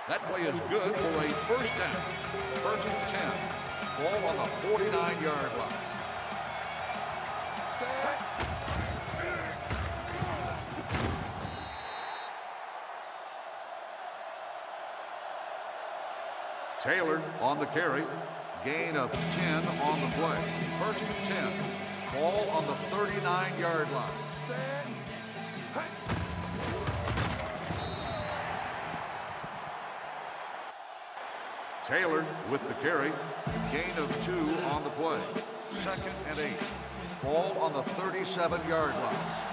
That play is good for a first down. First and 10. Ball on the 49-yard line. Taylor on the carry. Gain of 10 on the play. First and 10. Ball on the 39-yard line. Taylor with the carry. Gain of 2 on the play. Second and 8. Ball on the 37-yard line.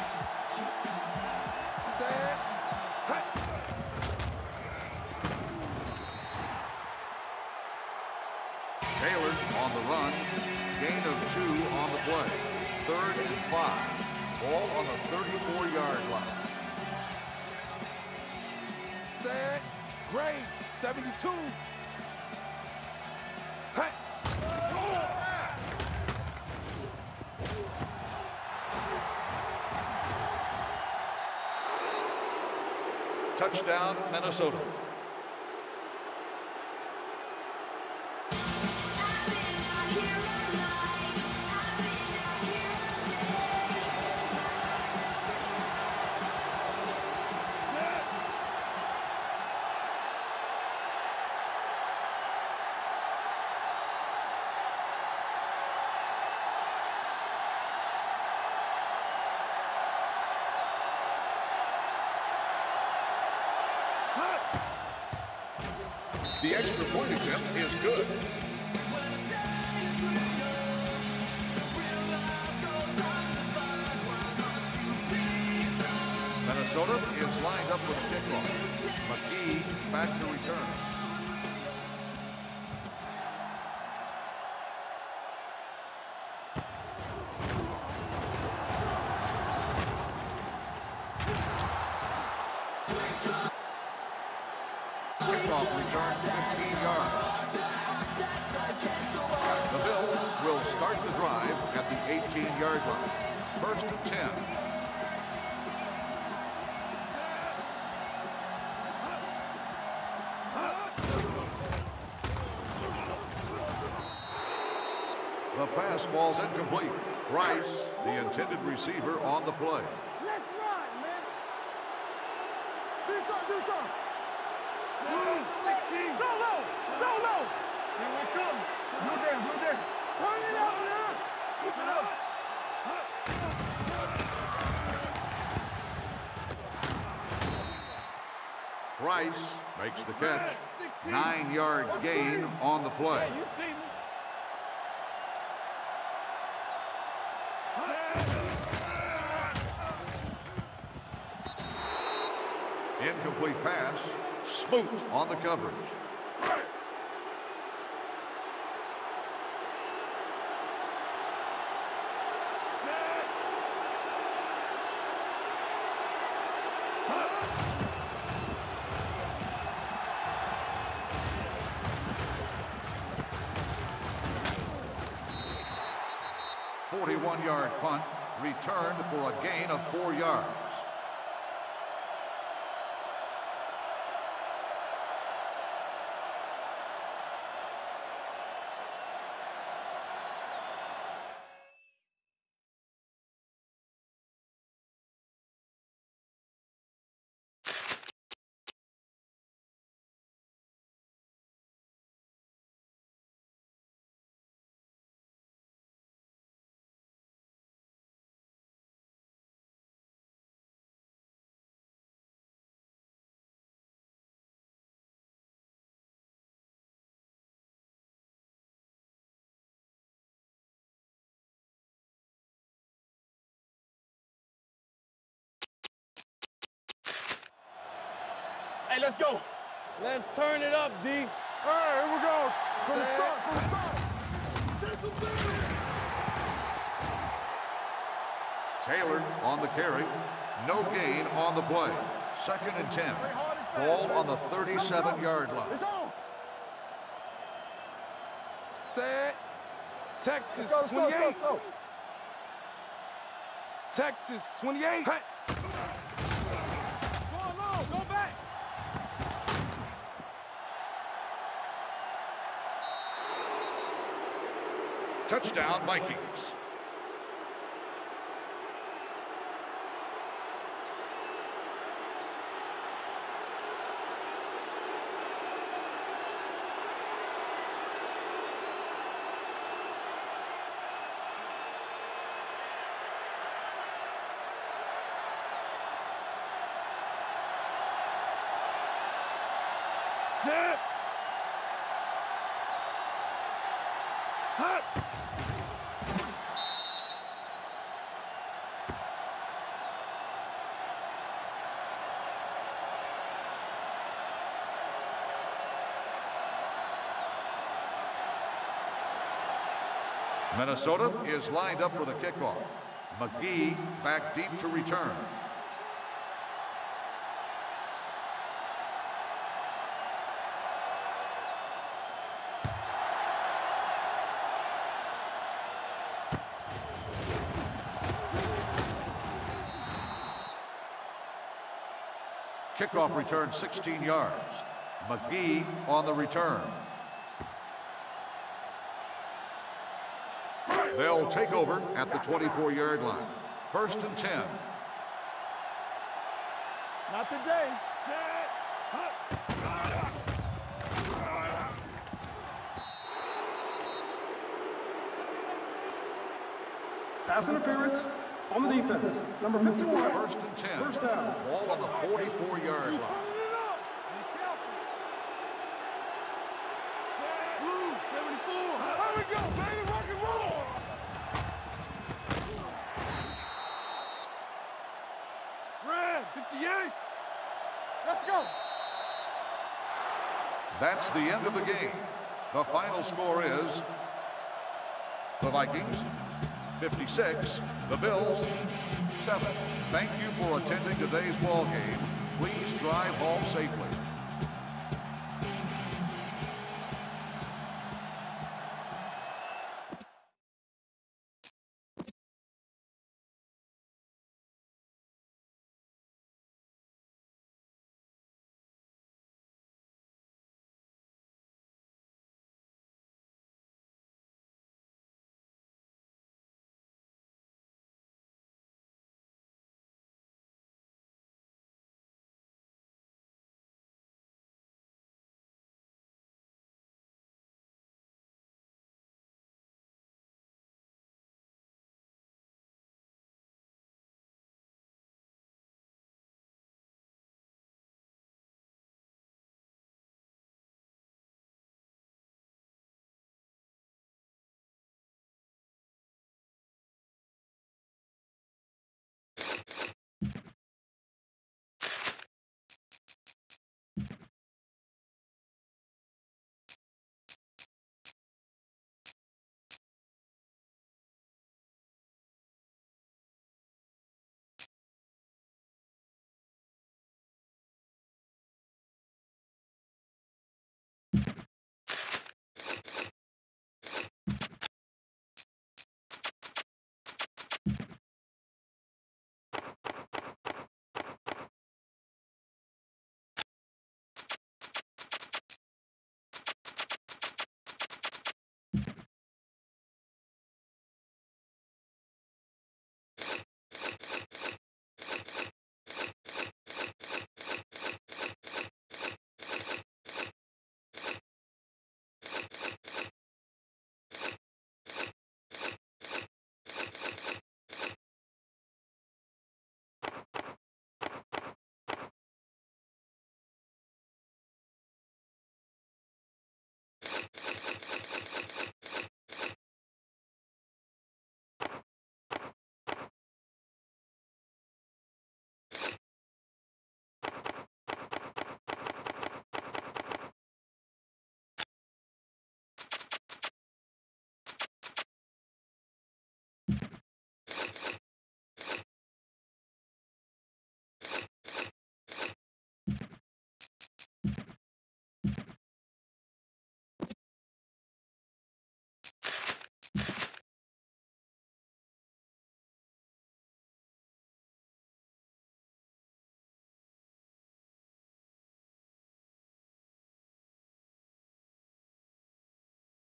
Taylor on the run. Gain of 2 on the play. Third and 5. Ball on the 34-yard line. Set. Great. 72. Touchdown, Minnesota. The extra point attempt is good. Minnesota is lined up with kickoff. McGee back to return. Kickoff return 15 yards. The Bills will start the drive at the 18-yard line. First and 10. The pass ball's incomplete. Rice, the intended receiver, on the play. Let's run, man. Do something. 16. Go low. Here we come. Blue there. Turn it up now. Keep it up. Rice makes the catch. 9-yard gain on the play. You see me. Incomplete pass. Smoot on the coverage. A 41-yard punt returned for a gain of 4 yards. Hey, let's go. Let's turn it up, D. All right, here we go. From the start. Taylor on the carry. No gain on the play. Second and 10. Ball on the 37-yard line. It's on. Set. Texas 28. Go. Texas 28. Hey. Go back. Touchdown, Vikings. Set. Hut. Minnesota is lined up for the kickoff. McGee back deep to return. Kickoff return 16 yards. McGee on the return. They'll take over at the 24-yard line. 1st and 10. Not today. Set. Hut. Pass interference on the defense. Number 51. 1st and 10. First down. Ball on the 44-yard line. Turn it up. Be careful. Set. Blue. 74. There we go, baby. Rock and roll. Red. 58. Let's go. That's the end of the game. The final score is the Vikings 56, the Bills 7. Thank you for attending today's ball game. Please drive home safely.